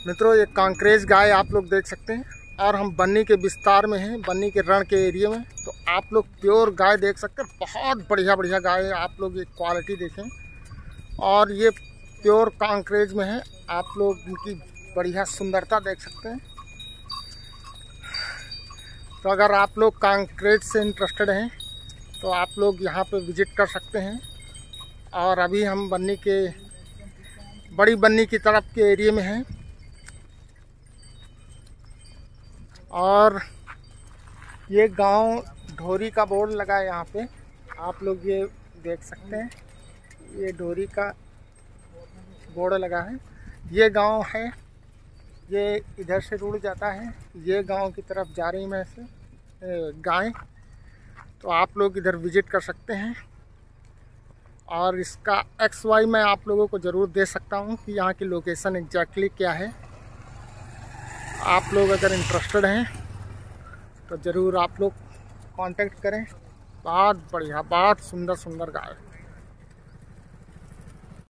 मित्रों, ये कांकरेज गाय आप लोग देख सकते हैं और हम बन्नी के विस्तार में हैं, बन्नी के रण के एरिया में। तो आप लोग प्योर गाय देख सकते हैं, बहुत बढ़िया बढ़िया गाय है। आप लोग ये क्वालिटी देखें और ये प्योर कांकरेज में है। आप लोग इनकी बढ़िया सुंदरता देख सकते हैं। तो अगर आप लोग कांकरेज से इंटरेस्टेड हैं तो आप लोग यहाँ पे विज़िट कर सकते हैं। और अभी हम बन्नी के बड़ी बन्नी की तरफ के एरिया में हैं और ये गांव ढोरी का बोर्ड लगा है। यहाँ पे आप लोग ये देख सकते हैं, ये ढोरी का बोर्ड लगा है। ये गांव है, ये इधर से रुड़ जाता है। ये गांव की तरफ जा रही मैं से गाय। तो आप लोग इधर विज़िट कर सकते हैं और इसका XY मैं आप लोगों को ज़रूर दे सकता हूँ कि यहाँ की लोकेशन एग्जैक्टली क्या है। आप लोग अगर इंटरेस्टेड हैं तो ज़रूर आप लोग कांटेक्ट करें। बहुत बढ़िया, बहुत सुंदर सुंदर गाय।